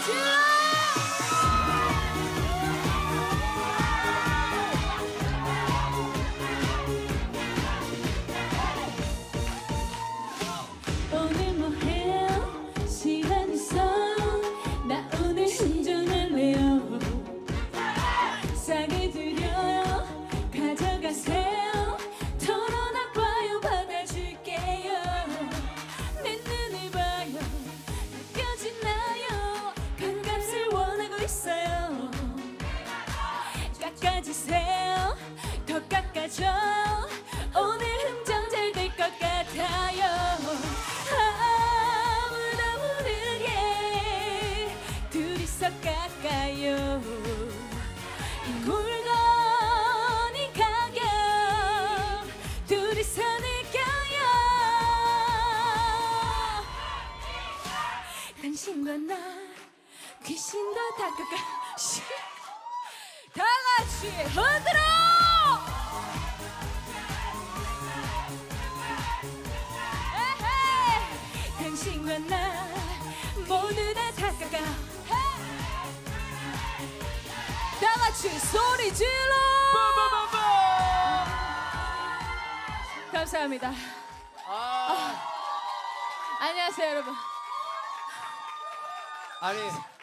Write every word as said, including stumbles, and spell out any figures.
오늘 뭐해요? 시간 있어? 나 오늘 흥정할래요. 싸게 드려요. 가져가세요. 털어놔봐요. 받아줄게요. 내 눈을 봐요. 느껴지나요? 반값을 원하고 있어요. 깎아주세요. 더 깎아줘요. 오늘 흥정 잘 될 것 같아요. 아무도 모르게 둘이서 깎아요. 이 물건이 가격 둘이서 느껴요. 당신과 나 귀신도 다 깎아. 다 같이 흔들어. 당신과 나 모두 다 깎아가. 다 같이 소리 질러. 감사합니다. 아, 아, 안녕하세요 여러분. 아니